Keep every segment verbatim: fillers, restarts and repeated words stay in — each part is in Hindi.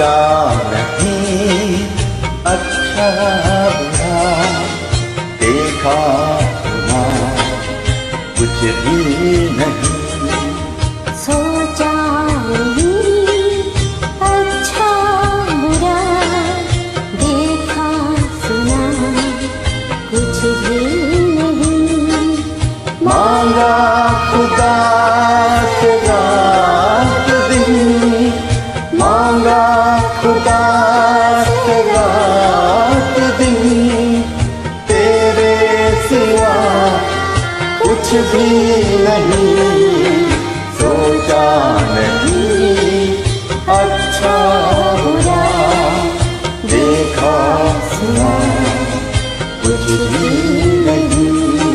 सोचा नहीं अच्छा बुरा, देखा सुना कुछ भी नहीं। सोचा नहीं अच्छा बुरा, देखा सुना कुछ भी नहीं। मांगा खुदा से रात दिन, मांगा खुदा से रात दिन, तेरे सिवा कुछ भी नहीं। सोचा नहीं अच्छा बुरा, देखा सुना कुछ भी नहीं।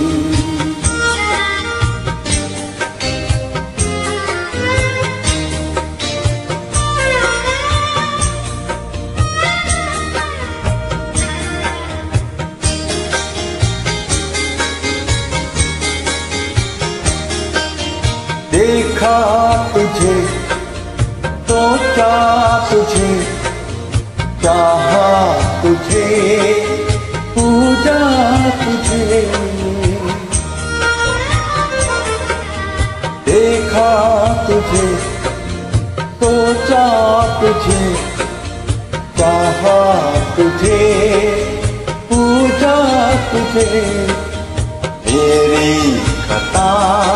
देखा तुझे सोचा तुझे, चाहा तुझे पूजा तुझे। देखा तुझे सोचा तुझे, चाहा तुझे पूजा तुझे। मेरी खता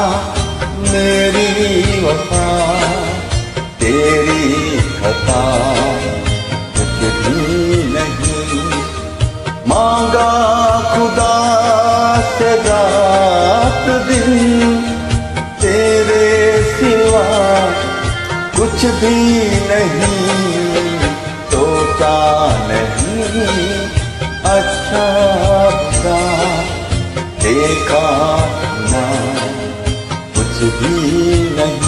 मेरी वफा, तेरी खता कुछ भी नहीं। मांगा खुदा से रात दिन, तेरे सिवा कुछ भी नहीं। सोचा नहीं अच्छा बुरा, देखा ना कुछ भी नहीं।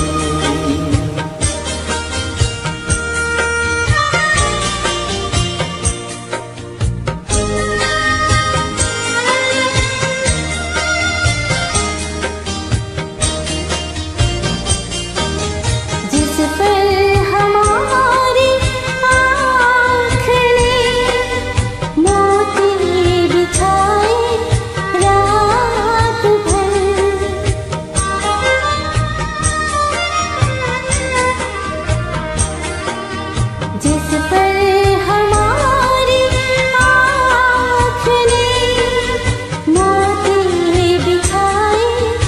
जिस पर हमारी आँख ने मोती बिछाए रात भर, जिस पर हमारी आँख ने मोती बिछाए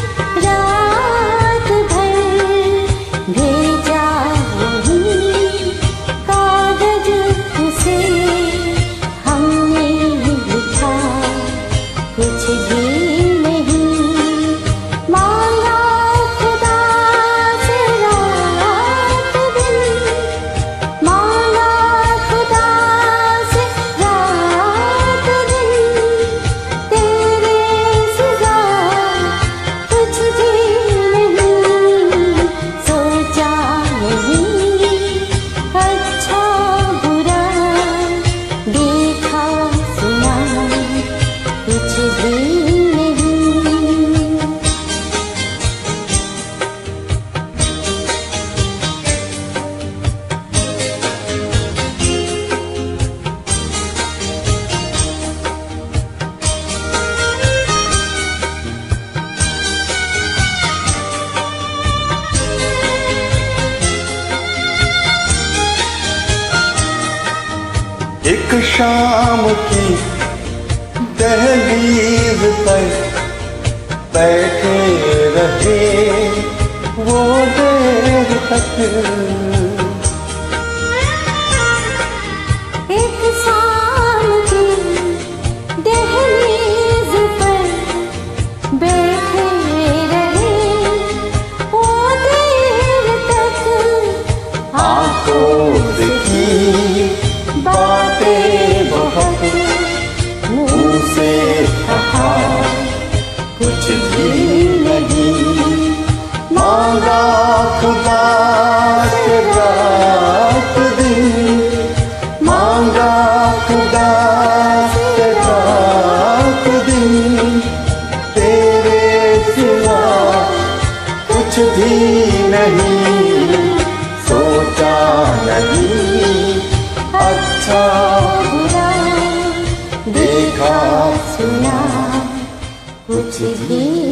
रात भर, भेजा वही कागज उसे हमने लिखा कुछ भी नहीं। मांगा खुदा से रात दिन, मांगा खुदा से रात दिन, तेरे सिवा कुछ भी नहीं। सोचा नहीं अच्छा बुरा, देखा सुना कुछ भी नहीं। एक शाम की दहलीज पर बैठे रहे वो देर तक। एक शाम की दहलीज पर बैठे रहे वो देर तक। आंखों से की बातें बहुत, मुंह से कहा कुछ भी नहीं। मांगा खुदा से रात दिन, मांगा खुदा से रात दिन, तेरे सिवा कुछ भी नहीं। सोचा नहीं सुना कुछ भी